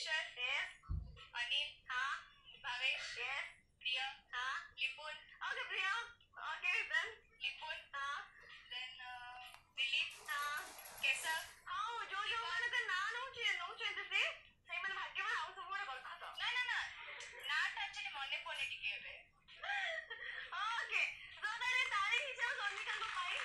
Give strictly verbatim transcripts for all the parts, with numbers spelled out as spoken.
परमेश्वर, Yes. अनिल, हाँ. Bhavesh, Yes. प्रिया, हाँ. लिपुन, Okay, Priya. Okay, then. लिपुन, हाँ. then uh, दिलीप, हाँ. केशव, हाँ, जो जो ମାନଙ୍କର ନାଁ ନଉଛି ନଉଛନ୍ତି ସେ ସେଇମାନେ ଭାଗ୍ୟବାନ ଆଉ ସବୁ ଗୋଟେ ଗର୍ଭତ. ନା ନା ନା ନାଟା actually ମନେ ପଡୁନି ଟିକେ ଏବେ. Okay. So ତାହେଲେ ତାଳି ହିସାବ ସୋନିକାଙ୍କ ପାଇଁ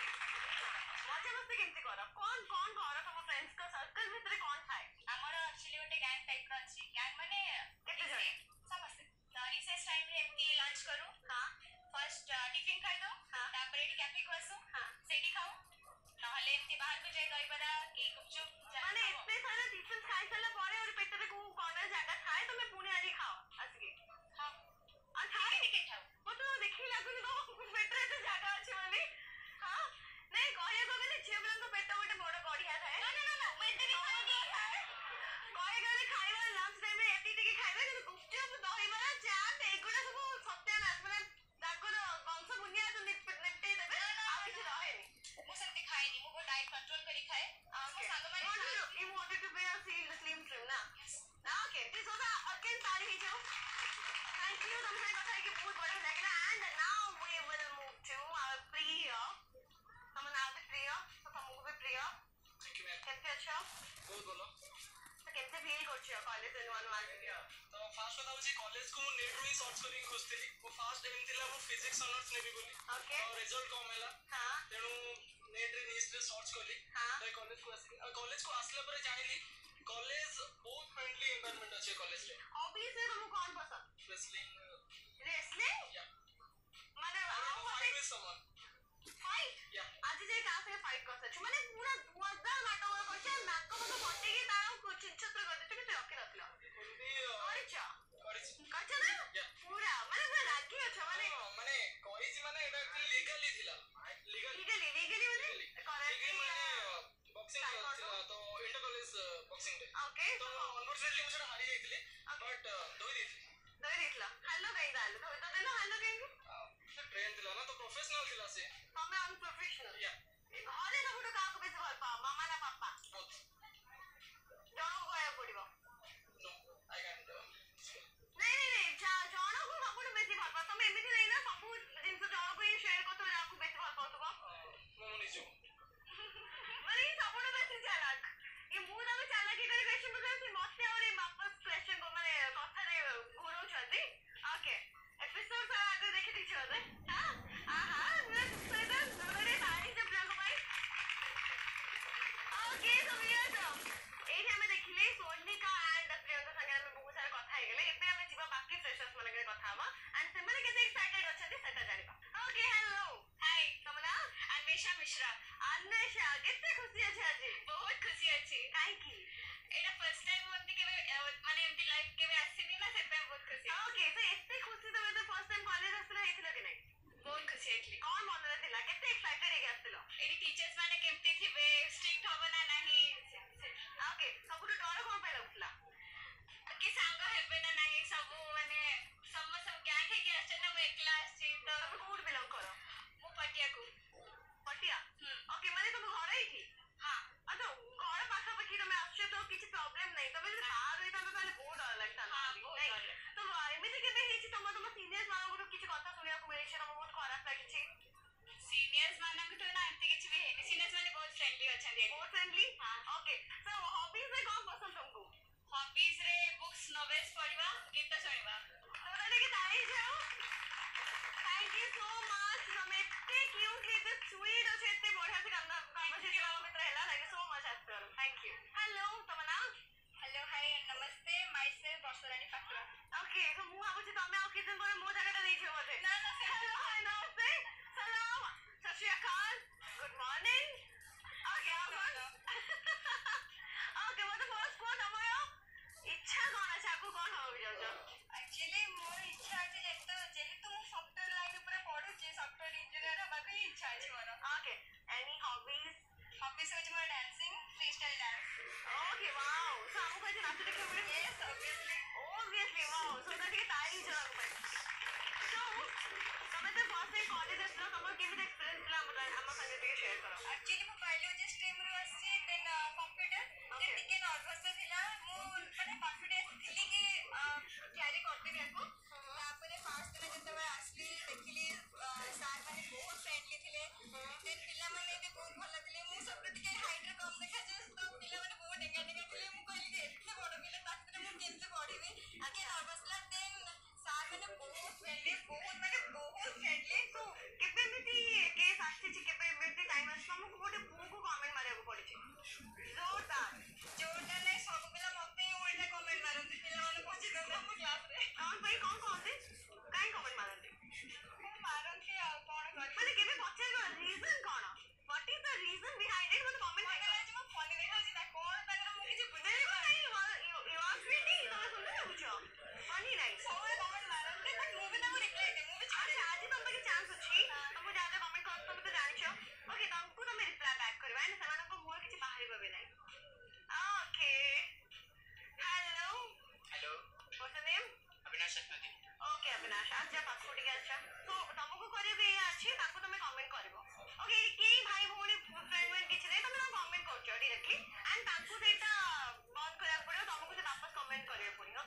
ମଜା ମସ୍ତି କେମିତି କର? କଣ କଣ କର ତମ ଫ୍ରେଣ୍ଡସ୍ଙ୍କ ସର୍କଲ ଭିତରେ କଣ ଥାଏ? ଆମର actually ଗୋଟେ ଗ୍ୟାଙ୍ଗ ଟାଇପର ଅଛି. ଗ୍ୟାଙ୍ଗ ମାନେ କେତେ ଜଣ? ସମସ୍ତେ. ତ ରିସେସ୍ ଟାଇମରେ ଏମିତି ଲଞ୍ଚ କରୁ. ହଁ. ଫାର୍ଷ୍ଟ ଟିଫିନ ଖାଇଦଉ. ହଁ. ତାପରେ ଏଠି କ୍ୟାଫେକୁ ଆସୁ. ହଁ. ସେଇଠି ଖାଉ. ନହେଲେ ଏମିତି ବାହାରକୁ ଯାଇ ଦହିବରା କି ଗୁପଚୁପ ମାନେ ଏତେ ସାରା ଟିଫିନ ଖାଇସାରିଲା ପରେ ଗୋଟେ ପେଟରେ କୋଉ କର୍ଣ୍ଣର ଜାଗା ଥାଏ ତମେ ପୁଣି ଆଜି ଖାଅ ଆସିକି? ହଁ. ଆଉ ଥାଏ? ଟିକେ ଖାଉ. ମତେ ଦେଖିକି ଲାଗୁନି ତମ ପେଟରେ ଏତେ ଜାଗା ଅଛି ବୋଲି. ହଁ. ନାଇଁ କହିବାକୁ ଗଲେ ଝିଅ ପିଲାଙ୍କ ପେଟ ଗୋଟେ ବଡ ଗଢିଆ ଥାଏ. ନା ନା ନା ମୁଁ ଏତେ ବି ଖାଇନି. କହିବାକୁ ଗଲେ ଖାଇବା ଲଞ୍ଚ ଟାଇମରେ ଏତିକି ଟିକେ ଖାଇବେ କିନ୍ତୁ ଗୁପଚୁପ ଦହିବରା ଚାଟ ଏଗୁଡା ସବୁ ସତ୍ୟାନାଶ ମାନେ ତାଙ୍କର ବଂଶ ବୁନିୟାଦ ନିପଟେଇ ଦେବେ ଆଉ କିଛି ରହେନି. ମୁଁ ସେମିତି ଖାଏନି. ମୁଁ ବହୁତ ଡାଏଟ କଣ୍ଟ୍ରୋଲ କରି ଖାଏ. ମୋ ସାଙ୍ଗମାନେ You wanted to be a slim trim ନା? Okay, this was again ତାଳି ହେଇଯାଉ. Thank you. ତମ ସାଙ୍ଗେ କଥା ହେଇକି ବହୁତ ବଢିଆ ଲାଗିଲା. And now we will move to our ପ୍ରିୟ. ତମ ନାଁ ବି ପ୍ରିୟ ତ ତମକୁ ବି ପ୍ରିୟ. କେମିତି ଅଛ? ବହୁତ ଭଲ. କେମିତି ଫିଲ୍ କରୁଛ କଲେଜ ନୂଆ ନୂଆ ଆସିକି? ତ ଫାର୍ଷ୍ଟ କଥା ହଉଛି କଲେଜକୁ ମୁଁ ନେଟରୁ ହିଁ ସର୍ଚ୍ଚ କରିକି ଖୋଜୁଥିଲି. ମୋ ଫାର୍ଷ୍ଟ ଏମ୍ ଥିଲା ମୁଁ ଫିଜିକ୍ସ ଅନର୍ସ ନେବି ବୋଲି. ଓକେ. ତ ରେଜଲ୍ଟ କମ୍ ହେଲା. ହଁ. ତେଣୁ ନେଟରେ ନିସ୍ଟରେ ସର୍ଚ୍ଚ କଲି. ହଁ. ତ କଲେଜକୁ ଆସିଲି. ଆଉ କଲେଜକୁ ଆସିଲା ପରେ ଜାଣିଲି କଲେଜ ବହୁତ ଫ୍ରେଣ୍ଡଲି ଏନଭାୟରନମେଣ୍ଟ ଅଛି କଲେଜରେ. Obviously ତମକୁ କଣ ପସନ୍ଦ? Wrestling. Wrestling? Yeah. ମାନେ I ଆଉ want to ମତେ fight with someone. fight? Yeah. ଆଜି ଯାଇ କାହା ସାଙ୍ଗେ ଫାଇଟ୍ କରିସାରିଛୁ ମାନେ ପୁରା ମଜା ନାଟକ କରିଛ ନାକ ଫାକ ଫଟେଇକି ତାର ଛିନଛତ୍ର କରିଦେଇଛୁ କିନ୍ତୁ ରଖି ନଥିଲ ଏମିତି କରିଛ କରିଛି. କରିଛ ନା? Yeah. ପୁରା ମାନେ ପୁରା ରାଗି ଅଛ ମାନେ ହଁ, ମାନେ କରିଛି ମାନେ ଏଇଟା actually legally ଥିଲା. Legally. legally legally ମାନେ କରେକ୍ଟଲି ମାନେ ବକ୍ସିଂ ଥିଲା ତ ଇଣ୍ଟର କଲେଜ ବକ୍ସିଂରେ. ଓକେ ତ ଅନଫର୍ଚୁନେଟଲି ମୁଁ ସେଟା ହାରି ଯାଇଥିଲି ବଟ୍ ଧୋଇ ଦେଇଥିଲି. ଧୋଇ ଦେଇଥିଲ ହାଲୋ କାହିଁ ତାହେଲେ ଧୋଇ ତ ଦେଲ ହାଲୋ କାହିଁକି? ସେ ଟ୍ରେନ୍ ଥିଲା ନା ତ ପ୍ରୋଫେସନାଲ ଥିଲା ସେ. ତମେ ଅନପ୍ରୋଫେସନାଲ? Yeah. ଘରେ ସବୁଠୁ କାହାକୁ ବେଶୀ ଭଲ ପାଅ ମାମା ନା ପାପା? Both. ଜଣକୁ କହିବାକୁ ପଡିବ? No, I can't. Uh, ନାଇଁ ନାଇଁ ନାଇଁ ଜଣକୁ ସବୁଠୁ ବେଶୀ ଭଲ ପାଅ ତମେ ଏମିତି ନାଇଁ ନା ସବୁ ଜିନିଷ ଜଣକୁ ହିଁ ସେୟାର କରୁଥିବ ଯାହାକୁ ବେଶୀ ଭଲ ପାଉଥିବ? ମୁଁ ନିଜକୁ ମାନେ ସବୁଠୁ ବେଶୀ ଚାଲାକ ଏ ମୁଁ ତାକୁ ଚାଲାକି କରି କ୍ୱେଶ୍ଚନ ପଚାରୁଛି ମତେ ଆହୁରି ବାପସ କ୍ୱେଶ୍ଚନ ମାନେ କଥାରେ ଘୁରଉଛନ୍ତି. ଓକେ ଏପିସୋଡ ସାରା ଆଗରୁ ଦେଖିଦେଇଛ ବୋଧେ? ହଁ ଆହା ପୁରା ସହିତ ଜୋରରେ ତାଳି ସେ ପ୍ରିୟଙ୍କ ପାଇଁ. ଓକେ ତ ଭିଉଅର୍ସ ଏଇଠି ଆମେ ଦେଖିଲେ ସୋନିକା ଆଣ୍ଡ ପ୍ରିୟଙ୍କ ସାଙ୍ଗରେ ଆମେ ବହୁତ ସାରା କଥା ହେଇଗଲେ. ଏବେ ଆମେ ଯିବା ବାକି ଫ୍ରେଶର୍ସ ମାନଙ୍କରେ କଥା ହବା ଆଣ୍ଡ ସେମାନେ କେତେ ଏକ୍ସାଇଟେଡ ଅଛନ୍ତି ସେଟା ଜାଣିବା. ଓକେ ହ୍ୟାଲୋ ହାଇ ତମ ନାଁ? अन्वेषा मिश्रा. अन्वेषा କେତେ ଖୁସି ଅଛି ଆଜି? ବହୁତ ଖୁସି ଅଛି. କାହିଁକି? ଏଇଟା ଫାର୍ଷ୍ଟ ଟାଇମ ଏମିତି କେବେ ମାନେ ଏମିତି ଲାଇଫ କେବେ ଆସିନି ନା ସେଥିପାଇଁ ବହୁତ ଖୁସି. ଓକେ ତ ଏତେ ଖୁସି ତମେ ତ ଫାର୍ଷ୍ଟ ଟାଇମ କଲେଜ ଆସିଥିଲ ହେଇଥିଲ କି ନାଇଁ? ବହୁତ ଖୁସି ହେଇଥିଲି. କଣ ମନରେ ଥିଲା କେତେ ଏକ୍ସାଇଟେଡ ହେଇକି ଆସିଥିଲ? ଏଠି ଟିଚର୍ସ ମାନେ କେମିତି ଥିବେ ଷ୍ଟ୍ରିକ୍ଟ ହବ ନା ନାହିଁ ଓକେ ସବୁଠୁ ଡର କଣ ପାଇଁ ଲାଗୁଥିଲା? କି ସାଙ୍ଗ ହେବେ ନା ନାହିଁ ସବୁ ମାନେ ସମସ୍ତ ଗ୍ୟାଙ୍ଗ ହେଇକି ଆସିଛନ୍ତି ନା ମୁଁ ଏକଲା ଆସିଛି ତ. ତମେ କୋଉଠି ବିଲଙ୍ଗ କର? ମୁଁ ପଟିଆକୁ. ପଟିଆ? ଓକେ ମାନେ ତମ ଘର ଏଇଠି? ହଁ. ଆଉ ତ ଘର ପାଖାପାଖି ତମେ ଆସୁଛ ତ କିଛି ପ୍ରୋବ୍ଲେମ ନାହିଁ. ତମେ ଯଦି ବାହାର ହେଇଥାନ୍ତ ତାହେଲେ ବହୁତ ଡର ଲାଗିଥାନ୍ତା. ହଁ ବହୁତ ଡର ଲାଗେ. ତ ଏମିତି କେବେ ହେଇଛି ତମ ତମ ସିନିୟର୍ସ ମାନଙ୍କଠୁ କିଛି କଥା ଶୁଣିବାକୁ ମିଳିଛି ତମକୁ ବହୁତ ଖରାପ ଲାଗିଛି? ସିନିୟର୍ସ ମାନଙ୍କଠୁ ନା ଏମିତି କିଛି ବି ହେଇନି. ସିନିୟର୍ସ ମାନେ ବହୁତ ଫ୍ରେଣ୍ଡଲି ଅଛନ୍ତି. ବହୁତ ଫ୍ରେଣ୍ଡଲି? ଓକେ ତ ହବିଜରେ କଣ ପସନ୍ଦ ତମକୁ? ହବିଜରେ ବୁକ୍ସ ନୋଭେଲ୍ସ ପଢିବା ଗୀତ ଶୁଣିବା. ତମେ ଟିକେ ତାଳି ଯାଅ.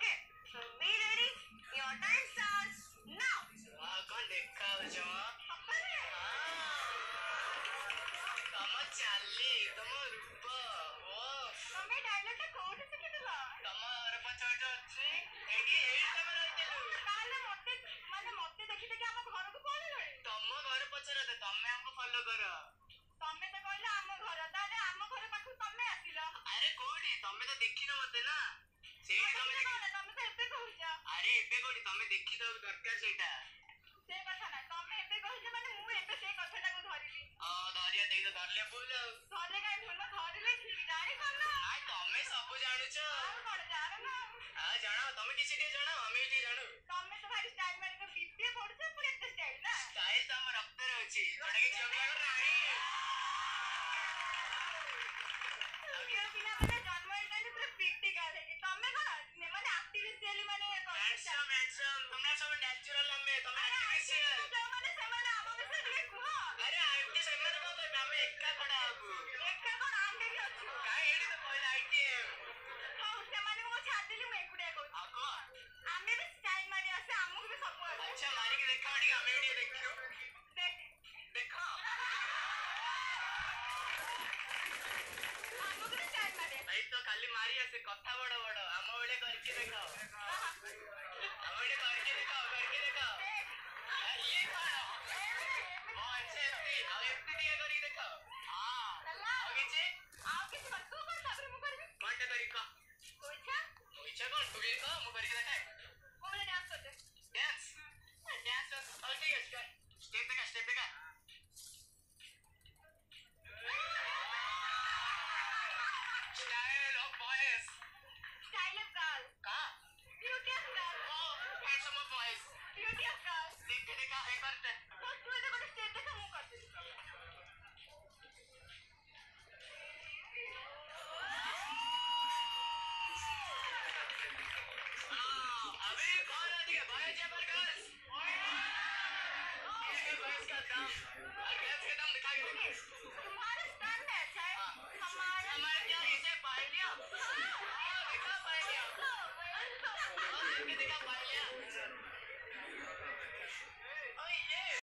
Okay, so be ready. Your time starts now. वाह कौन देखा हो जमा सपने तम चाली तम रूप ओ तमे डायलॉग टा कोठी शिखिथिला तम घर पछ पछ अछि एडी एडी तम रहितेलु ताले मते माने मते देखि देखि हम घर को पळले तम घर पछ रहते तमे हमको फॉलो करो तमे तो कहले हम घर ताले हम घर पाखु तमे आसिला अरे कोडी तमे तो देखि न मते ना सेही तमे देखि तमे तो एते कहूछ अरे एबे कोडी तमे देखि तो दरकार सेटा से कथा ना तमे एते कहूछ माने मु एते से कथाटा को धरिली आ धरिया देई तो धरले बोल धरले काई भूल धरिले ठीक जानि करना नाइ तमे सब जानु छ और कोन जानो ना आ जानो तमे किछि के जानो हमें भी जानो तमे तो भाई स्टाइल मार के बीपी पड़छ पुरे एते स्टाइल ना स्टाइल तम रक्त रे अछि जोडे के झगड़ा कर रानी झियो पिला माने जन्म हेले पुरे पिटी गाले कि तमे कोन माने आर्टिफिशियली माने हैंडसम हैंडसम तुमने सब नेचुरल हमें तुम आर्टिफिशियल जो माने से माने हम विषय ଟିକେ कुह अरे आईटी सेमर को तो हमें एका खड़ा आगु एका कोन आंटे भी अछि काई एडी तो पहिला आईटीएम हां से माने मो छादिली मैं एकुडिया कहू आगो आमे भी स्टाइल मारी आसे हमहु भी सब अछि अच्छा मारी के देखा ठीक हमें भी देखियो देख देखो हमहु भी स्टाइल मारी भाई तो खाली मारी आसे कथा बड़ बड़ हम ओडे करके देखो हम ओडे करके देखो करके देखो ये कौन ओ अच्छे से अब एफटी दिया करी देखो हां आगे जे आओ किसी बात तू कर ताबरे मु करबी कौनटा तरीका कोइछा इच्छा कौन तू भी कहो मु करके देखाए कोने डांस करते डांस डांस और ठीक है स्टेप देखा स्टेप देखा style of boys style of girl का ब्यूटी ऑफ गर्ल ओ handsome of boys beauty of girl देख के देखा एक बार ते तो तू एते कोटे स्टेप देखा मु करते अबे कौन आ गया बॉयज या पर गर्ल्स ये बॉयज का दम और गर्ल्स का दम दिखा के देखो तुम्हारा स्टैंड है अच्छा है हमारा हमारे क्या इसे पाल लिया हां देखा पाल लिया हां देख के देखा पाल लिया